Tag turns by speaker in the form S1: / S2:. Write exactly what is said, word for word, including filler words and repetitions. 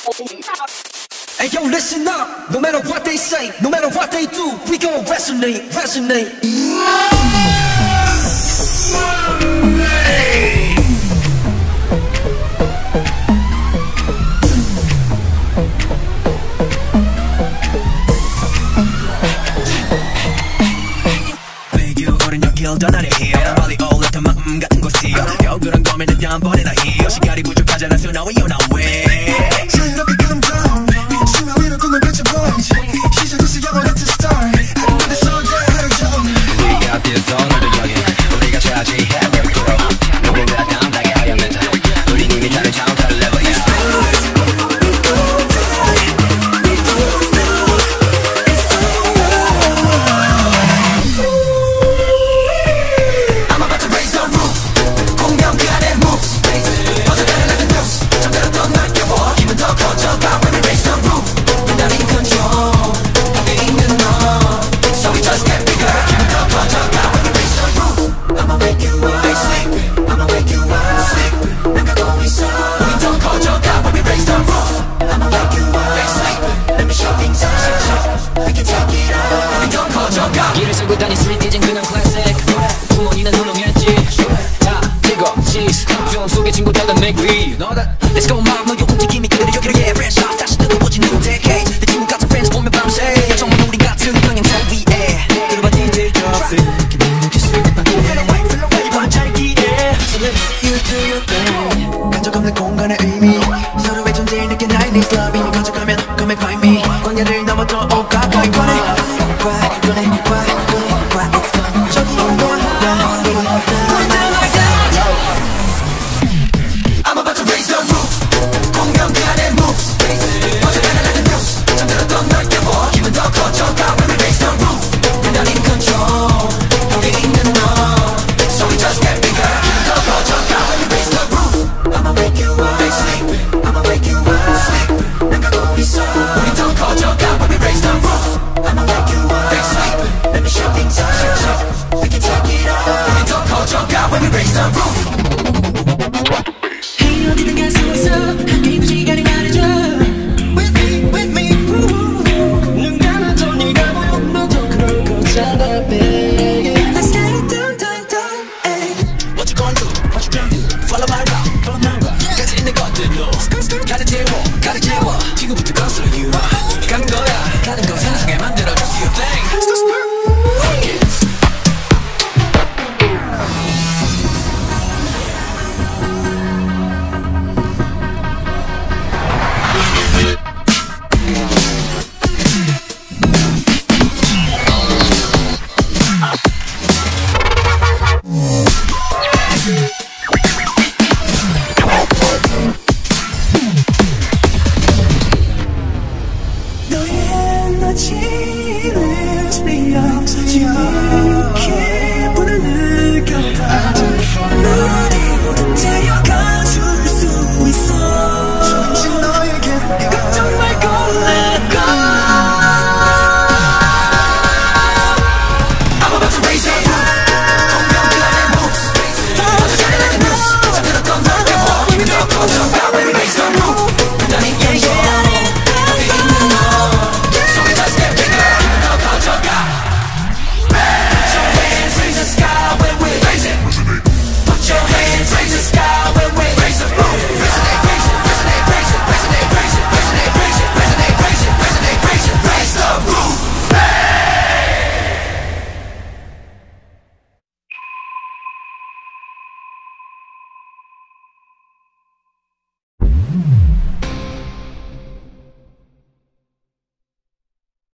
S1: Hey yo, listen up. No matter what they say, no matter what they do, we gon' resonate, resonate.
S2: 떠나려 해요 빨리 올랐던 마음 같은 곳이요 겨울한 고민을 한 번에나 해요 시간이 부족하잖아 so now we on our way
S3: 자유롭게 calm down 심화 위로 꿈을 펼쳐 보이지 시작했어 영원 at the start 하루 끝에 쏟아 하루 좀
S2: We got this 오늘도 여기 우리가 차지해 breakthrough 누군가 당당하게 하려면 다 우린 이미 다른 차원 다른 레벨이야 길을 쓰고 다닌 스트릿 이젠 그냥 클래식 부모님은 훌륭했지 다 이거지 film 속의 친구들은 make we know that Let's go mom 너의 움직임이 그대로 여기로 yeah fresh off 다시 뜯어보지 new decade 내 친구 같은 friends 보면 밤새 정말 우리 같은 방향성 위에 들어봐 디제이 Jobs 기분이 느낄 수 있는 방법 Feel away feel away 반짝이에 So let me see you do your thing 간적 없는 공간의 의미 서로의 존재를 느낀 I need love 이미 가져가면 come and find me 광야를 넘어 더 가까이 꺼내
S3: I'm about to raise the roof 공명 그 안에 moves 어제가는 like the news 잠들었던 널 깨워 기분 더 커져가 when we raise the roof We're not in control 여기 있는 너 So we just get bigger 기분 더 커져가 when we raise the roof I'ma wake you up They sleep I'ma wake you up Sleep 난 가고 있어 우리 더 커져가 when we raise the roof I'ma wake you up They sleep Let me show things up We can take it up 우리 더 커져가 when we raise the roof
S1: 어디든 갈 수 있어 함께 있는 시간이 말해줘 With me, with me 눈 감아도 네가 보여 너도 그럴 거잖아 baby Let's get it done, done, done ay.
S2: What you gonna do? What you gonna do? Follow my route, follow my route 가지 있는 것들로 가득 채워, 가득 채워 지금부터 거슬러 you